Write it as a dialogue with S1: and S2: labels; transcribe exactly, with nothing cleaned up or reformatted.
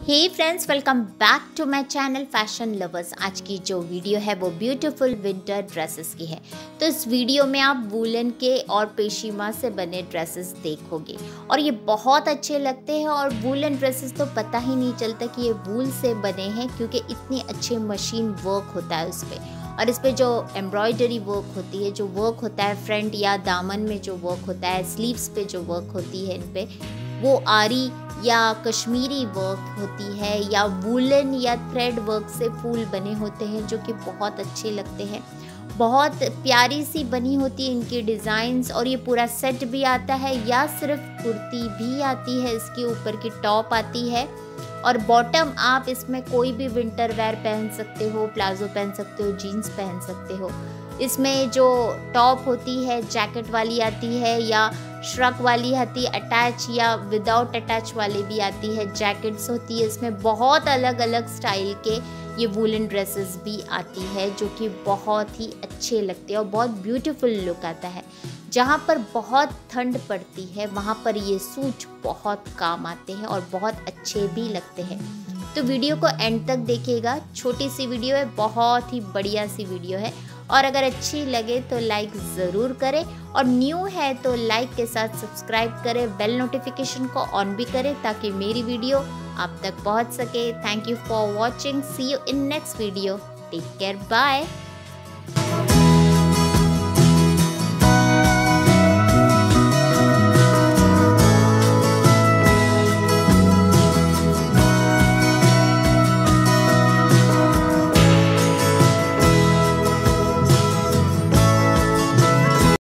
S1: Hey friends, welcome back to my channel fashion lovers. आज की जो वीडियो है वो ब्यूटीफुल विंटर ड्रेसेस की है। तो इस वीडियो में आप वूलन के और पेशीमा से बने ड्रेसेस देखोगे और ये बहुत अच्छे लगते हैं। और वूलन ड्रेसेस तो पता ही नहीं चलता कि ये वूल से बने हैं, क्योंकि इतनी अच्छे मशीन वर्क होता है उस पर। और इस पर जो एम्ब्रॉयडरी वर्क होती है, जो वर्क होता है फ्रंट या दामन में जो वर्क होता है, स्लीव्स पे जो वर्क होती है, इन पे वो आरी या कश्मीरी वर्क होती है या वूलन या थ्रेड वर्क से फूल बने होते हैं, जो कि बहुत अच्छे लगते हैं। बहुत प्यारी सी बनी होती है इनकी डिज़ाइंस। और ये पूरा सेट भी आता है या सिर्फ कुर्ती भी आती है, इसके ऊपर की टॉप आती है और बॉटम आप इसमें कोई भी विंटर वेयर पहन सकते हो, प्लाजो पहन सकते हो, जीन्स पहन सकते हो। इसमें जो टॉप होती है जैकेट वाली आती है या श्रग वाली आती है, अटैच या विदाउट अटैच वाली भी आती है, जैकेट्स होती है। इसमें बहुत अलग अलग स्टाइल के ये वूलन ड्रेसेस भी आती है, जो कि बहुत ही अच्छे लगते हैं और बहुत ब्यूटीफुल लुक आता है। जहाँ पर बहुत ठंड पड़ती है वहाँ पर ये सूट बहुत काम आते हैं और बहुत अच्छे भी लगते हैं। तो वीडियो को एंड तक देखिएगा। छोटी सी वीडियो है, बहुत ही बढ़िया सी वीडियो है। और अगर अच्छी लगे तो लाइक ज़रूर करें और न्यू है तो लाइक के साथ सब्सक्राइब करें, बेल नोटिफिकेशन को ऑन भी करें ताकि मेरी वीडियो आप तक पहुंच सके। Thank you for watching. See you in next video. Take care, bye.